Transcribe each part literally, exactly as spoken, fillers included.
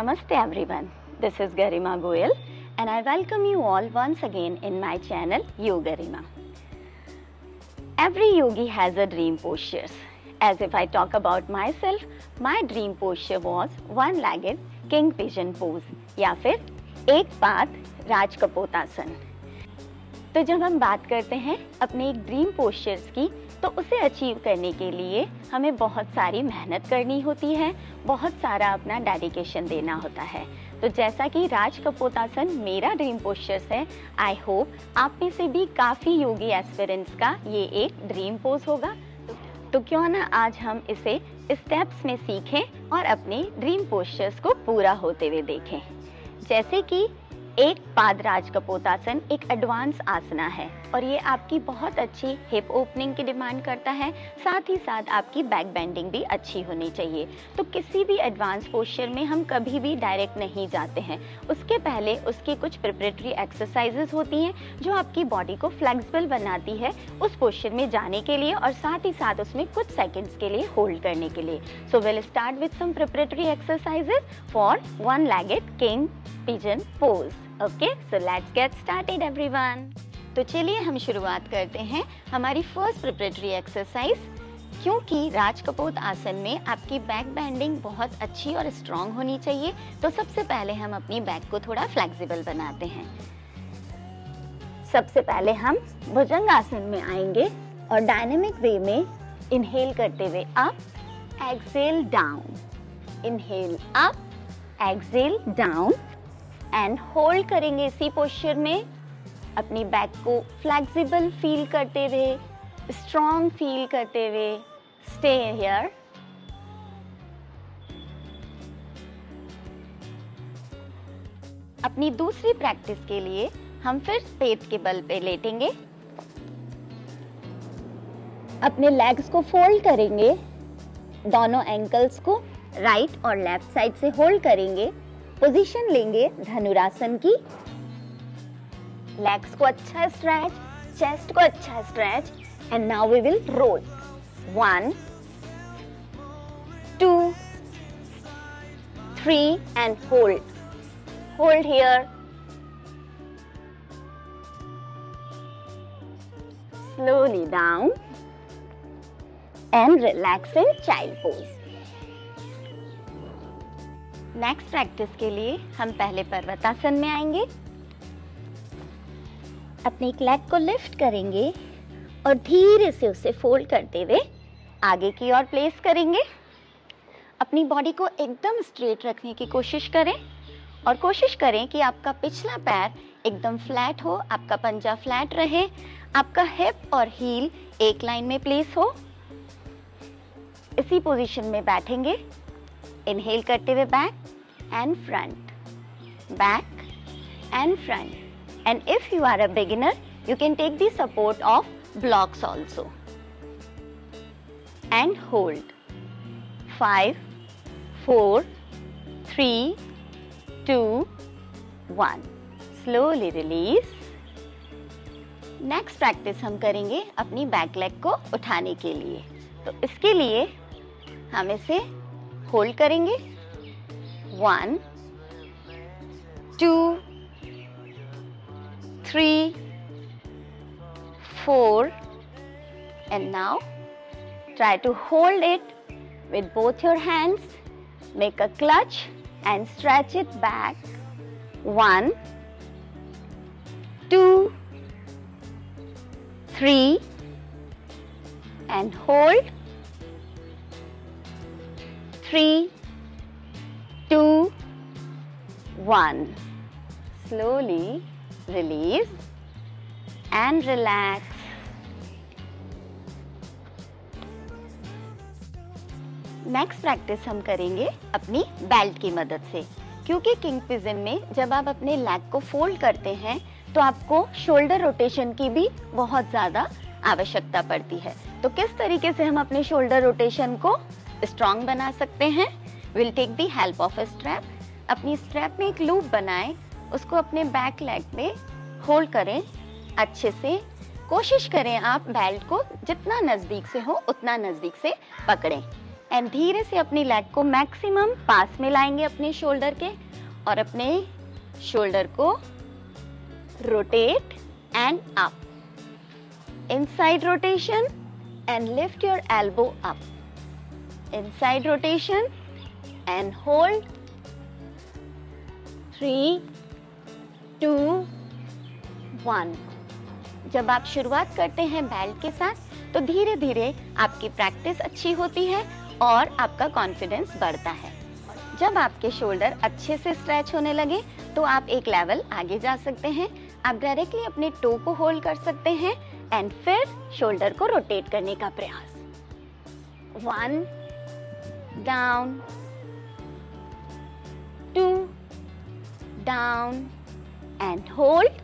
Namaste everyone, this is Garima Goyal and I welcome you all once again in my channel Yoga Garima. Every yogi has a dream posture. As if I talk about myself, my dream posture was one-legged king pigeon pose या फिर एक पाद राज कपोतासन। तो जब हम बात करते हैं अपने एक ड्रीम पोस्चर्स की, तो उसे अचीव करने के लिए हमें बहुत सारी मेहनत करनी होती है, बहुत सारा अपना डेडिकेशन देना होता है। तो जैसा कि राज कपोतासन मेरा ड्रीम पोस्चर्स है, आई होप आप में से भी काफ़ी योगी एस्पिरेंट्स का ये एक ड्रीम पोज होगा। तो क्यों ना आज हम इसे स्टेप्स में सीखें और अपने ड्रीम पोस्चर्स को पूरा होते हुए देखें। जैसे कि एक पाद राज कपोतासन एक एडवांस आसना है और ये आपकी बहुत अच्छी हिप ओपनिंग की डिमांड करता है, साथ ही साथ आपकी बैक बेंडिंग भी अच्छी होनी चाहिए। तो किसी भी एडवांस पोस्चर में हम कभी भी डायरेक्ट नहीं जाते हैं, उसके पहले उसकी कुछ प्रिपरेटरी एक्सरसाइजेस होती हैं जो आपकी बॉडी को फ्लेक्सिबल बनाती है उस पोस्चर में जाने के लिए और साथ ही साथ उसमें कुछ सेकेंड्स के लिए होल्ड करने के लिए। So will start with some preparatory exercises for one legged king pigeon pose. Okay, so let's get started everyone. तो चलिए हम शुरुआत करते हैं हमारी फर्स्ट प्रिपरेटरी एक्सरसाइज। क्योंकि राज कपोत आसन में आपकी बैक बेंडिंग बहुत अच्छी और स्ट्रॉन्ग होनी चाहिए, तो सबसे पहले हम अपनी बैक को थोड़ा फ्लेक्सिबल बनाते हैं। सबसे पहले हम भुजंग आसन में आएंगे और डायनेमिक वे में इनहेल करते हुए up, exhale down, inhale up, exhale down and hold करेंगे इसी पोस्चर में, अपनी बैक को फ्लेक्सिबल फील करते हुए, स्ट्रॉन्ग फील करते हुए। Stay here. अपनी दूसरी प्रैक्टिस के लिए हम फिर पेट के बल पे लेटेंगे, अपने लेग्स को फोल्ड करेंगे, दोनों एंकल्स को राइट और लेफ्ट साइड से होल्ड करेंगे, पोजीशन लेंगे धनुरासन की। लेग्स को अच्छा स्ट्रेच, चेस्ट को अच्छा stretch and now we will roll. One, two, three and hold. Hold here. Slowly down and relax in child pose. Next practice के लिए हम पहले पर्वतासन में आएंगे, अपने एक लेग को लिफ्ट करेंगे और धीरे से उसे फोल्ड करते हुए आगे की ओर प्लेस करेंगे। अपनी बॉडी को एकदम स्ट्रेट रखने की कोशिश करें और कोशिश करें कि आपका पिछला पैर एकदम फ्लैट हो, आपका पंजा फ्लैट रहे, आपका हिप और हील एक लाइन में प्लेस हो। इसी पोजीशन में बैठेंगे, इनहेल करते हुए back and front, back and front. And if you are a beginner, you can take the support of blocks also. And hold. Five, four, three, two, one. Slowly release. Next practice हम करेंगे अपनी back leg को उठाने के लिए। तो इसके लिए हम इसे होल्ड करेंगे। One, two, three, four, and now try to hold it with both your hands. Make a clutch and stretch it back. One, two, three, and hold. Three, two, one. Slowly release and relax. Next practice हम करेंगे अपनी belt की मदद से, क्योंकि king pigeon में जब आप अपने लेग को फोल्ड करते हैं तो आपको शोल्डर रोटेशन की भी बहुत ज़्यादा आवश्यकता पड़ती है। तो किस तरीके से हम अपने शोल्डर रोटेशन को स्ट्रॉन्ग बना सकते हैं? Will take the help of a strap. अपनी स्ट्रैप में एक लूप बनाएं, उसको अपने बैक लेग पे होल्ड करें अच्छे से। कोशिश करें आप बेल्ट को जितना नज़दीक से हो उतना नज़दीक से पकड़ें एंड धीरे से अपनी लेग को मैक्सिमम पास में लाएंगे अपने शोल्डर के और अपने शोल्डर को rotate and up, inside rotation and lift your elbow up, inside rotation and hold, three two one. जब आप शुरुआत करते हैं बेल्ट के साथ तो धीरे धीरे आपकी प्रैक्टिस अच्छी होती है और आपका कॉन्फिडेंस बढ़ता है। जब आपके शोल्डर अच्छे से स्ट्रेच होने लगे तो आप एक लेवल आगे जा सकते हैं। आप डायरेक्टली अपने टो को होल्ड कर सकते हैं एंड फिर शोल्डर को रोटेट करने का प्रयास। One, down, two, down and hold,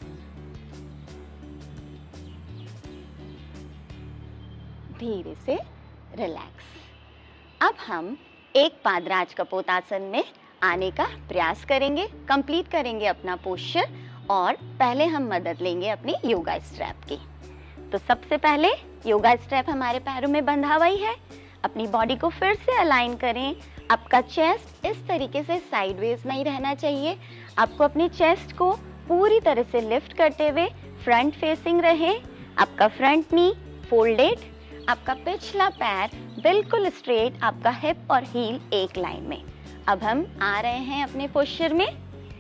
धीरे से रिलैक्स। अब हम एक पाद राज कपोत आसन में आने का प्रयास करेंगे, कंप्लीट करेंगे अपना पोस्चर और पहले हम मदद लेंगे अपनी योगा स्ट्रैप की। तो सबसे पहले योगा स्ट्रैप हमारे पैरों में बंधा हुआ ही है। अपनी बॉडी को फिर से अलाइन करें। आपका चेस्ट इस तरीके से साइडवेज नहीं रहना चाहिए। आपको अपने चेस्ट को पूरी तरह से लिफ्ट करते हुए फ्रंट फेसिंग रहे। आपका फ्रंट नी फोल्डेड, आपका पिछला पैर बिल्कुल स्ट्रेट, आपका हिप और हील एक लाइन में। अब हम आ रहे हैं अपने पोस्चर में।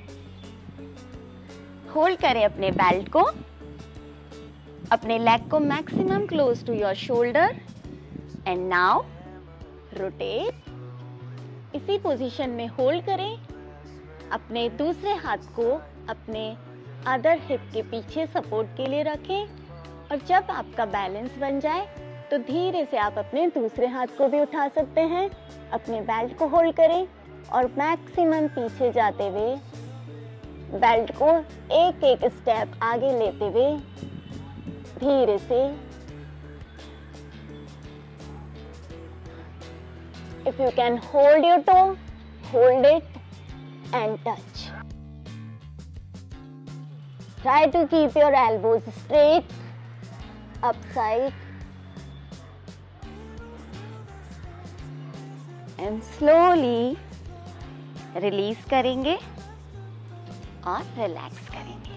होल्ड करें अपने बेल्ट को, अपने लेग को maximum close to your shoulder and now rotate. इसी पोजीशन में होल्ड करें। अपने दूसरे हाथ को अपने अदर हिप के पीछे सपोर्ट के लिए रखें और जब आपका बैलेंस बन जाए तो धीरे से आप अपने दूसरे हाथ को भी उठा सकते हैं। अपने बेल्ट को होल्ड करें और मैक्सिमम पीछे जाते हुए बेल्ट को एक एक स्टेप आगे लेते हुए धीरे से, if you can hold your toe, hold it and touch. Try to keep your elbows straight, upside and slowly release करेंगे और रिलैक्स करेंगे।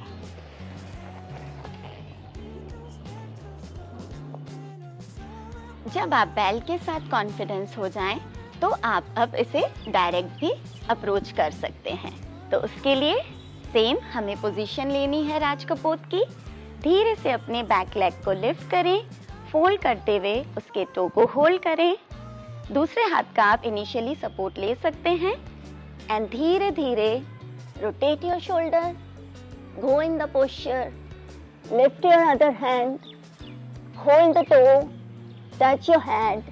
जब आप बेल्ट के साथ कॉन्फिडेंस हो जाएं, तो आप अब इसे डायरेक्ट भी अप्रोच कर सकते हैं। तो उसके लिए सेम हमें पोजीशन लेनी है राज कपोत की। धीरे से अपने बैक लेग को लिफ्ट करें, फोल्ड करते हुए उसके टो को होल्ड करें। दूसरे हाथ का आप इनिशियली सपोर्ट ले सकते हैं एंड धीरे धीरे rotate your shoulder, go in the posture, lift your other hand, hold the toe, touch your hand,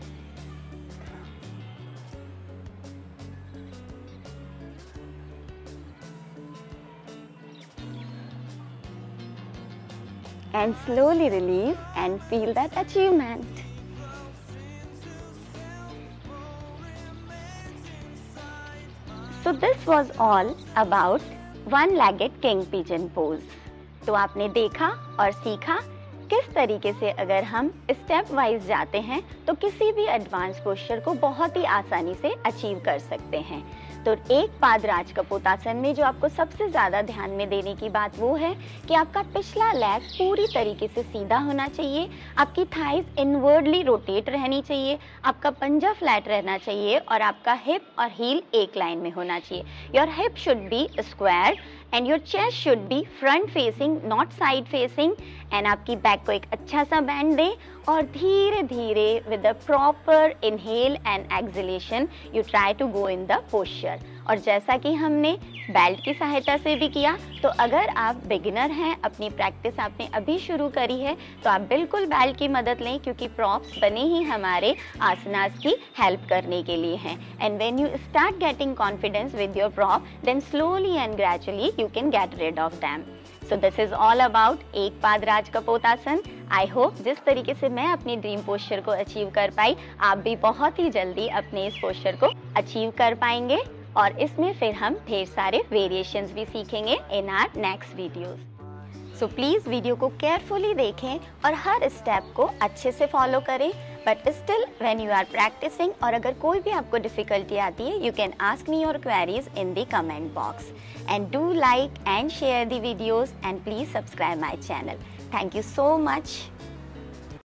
and slowly release and feel that achievement. So this was all about one-legged king pigeon pose. तो आपने देखा और सीखा किस तरीके से अगर हम स्टेप वाइज जाते हैं तो किसी भी एडवांस पोस्चर को बहुत ही आसानी से अचीव कर सकते हैं। तो एक पाद राज कपोत आसन में जो आपको सबसे ज़्यादा ध्यान में देने की बात वो है कि आपका पिछला लेग पूरी तरीके से सीधा होना चाहिए, आपकी थाइज इनवर्डली रोटेट रहनी चाहिए, आपका पंजा फ्लैट रहना चाहिए और आपका हिप और हील एक लाइन में होना चाहिए। Your hip should be square and your chest should be front facing, not side facing. And आपकी बैक को एक अच्छा सा बैंड दें और धीरे धीरे with a proper inhale and exhalation you try to go in the posture. और जैसा कि हमने बेल्ट की सहायता से भी किया, तो अगर आप बिगिनर हैं, अपनी प्रैक्टिस आपने अभी शुरू करी है, तो आप बिल्कुल बेल्ट की मदद लें क्योंकि प्रॉप्स बने ही हमारे आसनास की हेल्प करने के लिए हैं। And when you start getting confidence with your prop, then slowly and gradually you can get rid of them. So this is all about eka pada राज कपोत आसन। आई होप जिस तरीके से मैं अपनी ड्रीम पोस्चर को अचीव कर पाई, आप भी बहुत ही जल्दी अपने इस पोस्चर को अचीव कर पाएंगे। और इसमें फिर हम ढेर सारे वेरिएशंस भी सीखेंगे in our next videos. So please video को केयरफुली देखें और हर स्टेप को अच्छे से फॉलो करें। But still when you are practising, और अगर कोई भी आपको डिफ़िकल्टी आती है, you can ask me your queries in the comment box. And do like and share the videos, and please subscribe my channel. Thank you so much.